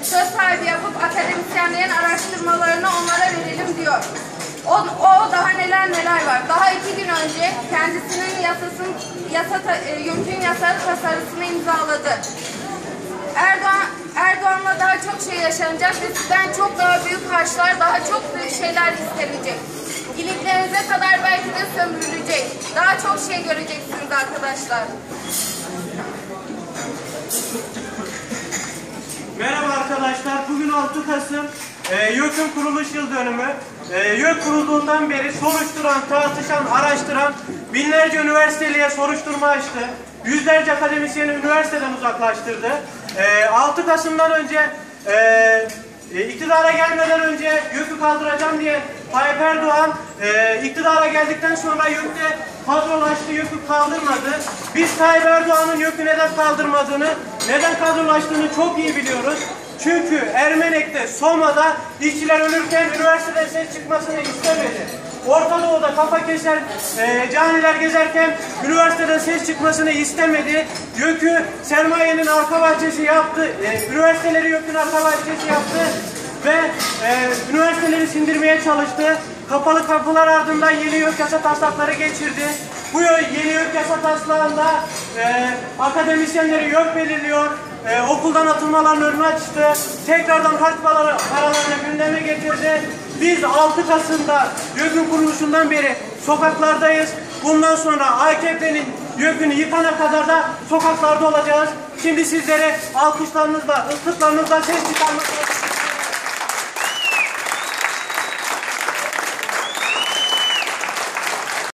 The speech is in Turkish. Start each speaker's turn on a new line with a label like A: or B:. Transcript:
A: söz sahibi yapıp akademisyenlerin araştırmalarını onlara verelim diyor. O daha neler var. Daha 2 gün önce kendisinin YÖK'ün yasa tasarısını imzaladı. Erdoğan'la daha çok şey yaşanacak ve sizden çok daha büyük harçlar, daha çok büyük şeyler istenecek. İliklerinize kadar belki de sömürülecek. Daha çok şey göreceksiniz arkadaşlar.
B: Merhaba arkadaşlar. Bugün 6 Kasım. YÖK'ün kuruluş yıl dönümü. YÖK kurulduğundan beri soruşturan, tartışan, araştıran binlerce üniversiteliye soruşturma açtı. Yüzlerce akademisyeni üniversiteden uzaklaştırdı. 6 Kasım'dan önce iktidara gelmeden önce YÖK'ü kaldıracağım diye Tayyip Erdoğan iktidara geldikten sonra YÖK'te kadrolaştı, YÖK'ü kaldırmadı. Biz Tayyip Erdoğan'ın YÖK'ü neden kaldırmadığını, neden kadrolaştığını çok iyi biliyoruz. Çünkü Ermenek'te, Soma'da işçiler ölürken üniversiteden ses çıkmasını istemedi. Orta Doğu'da kafa kesen caniler gezerken üniversiteden ses çıkmasını istemedi. YÖK'ü sermayenin arka bahçesi yaptı. Üniversiteleri YÖK'ün arka bahçesi yaptı ve üniversiteleri sindirmeye çalıştı. Kapalı kapılar ardından yeni YÖK yasa taslakları geçirdi. Bu yeni YÖK yasa taslağında akademisyenleri YÖK belirliyor. Okuldan atılmaların önünü açtı. Tekrardan harç paralarını gündeme getirdi. Biz 6 Kasım'da YÖK'ün kuruluşundan beri sokaklardayız. Bundan sonra AKP'nin YÖK'ünü yıkana kadar da sokaklarda olacağız. Şimdi sizlere alkışlarınızla, ıslıklarınızla ses çıkarmak